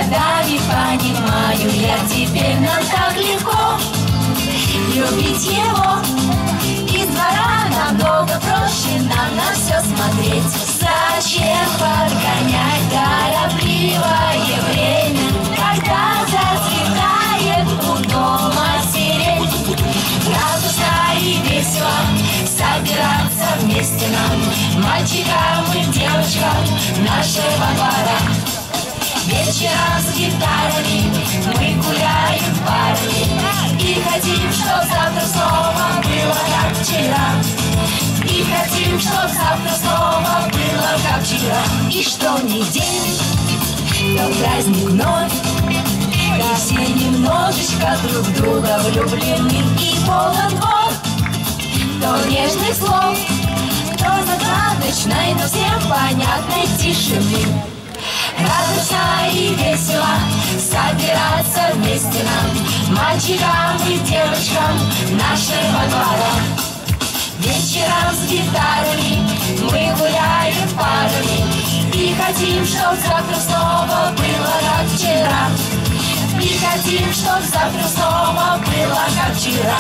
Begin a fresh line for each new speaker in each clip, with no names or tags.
годами понимаю я, теперь нам так легко любить его. Из двора намного проще нам на все смотреть. Зачем подгонять торопливое время, когда зацветает у дома сирень? Радостно и весело собираться вместе нам, мальчикам и девочкам нашего двора. Вечером с гитарами мы гуляем парами и хотим, чтоб завтра снова было как вчера. И хотим, чтоб завтра снова было как вчера. И что ни день, то праздник вновь, и все немножечко друг в друга влюблены. И полон двор то нежных слов, то загадочной, но всем понятной тишины. Радостно и весело собираться вместе нам, мальчикам и девочкам нашего двора. Вечером с гитарами мы гуляем парами и хотим, чтоб завтра снова было как вчера. И хотим, чтоб завтра снова было как вчера.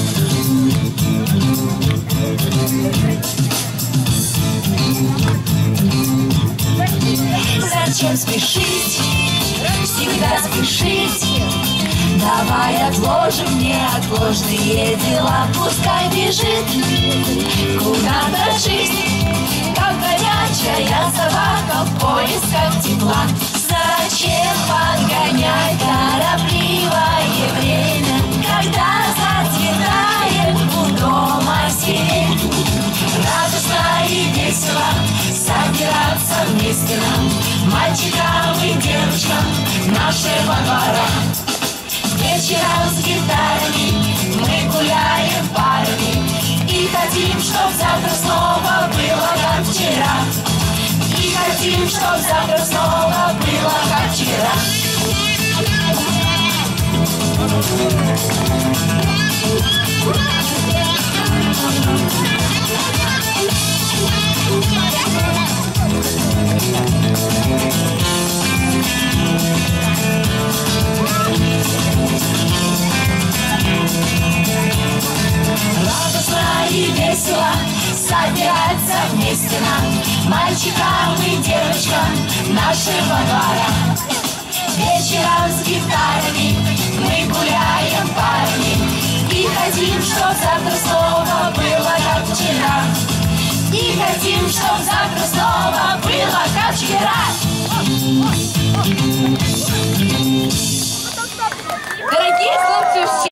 Зачем спешить, всегда спешить? Давай отложим неотложные дела. Пускай бежит куда-то жизнь, как горячая собака в поисках тепла. Зачем подгонять торопливое время, когда зацветает у дома сирень? Радостно и весело собираться вместе нам, мальчикам и девочкам нашего двора. Вечером с гитарами мы гуляем парами и хотим, чтоб завтра снова было как вчера. И хотим, чтоб завтра снова было как вчера. Радостно и весело собираться вместе нам, мальчикам и девочкам нашего двора. Вечером с гитарами мы гуляем парами и хотим, чтоб завтра снова было как вчера. И хотим, чтоб завтра снова было как вчера.
Дорогие хлопцы,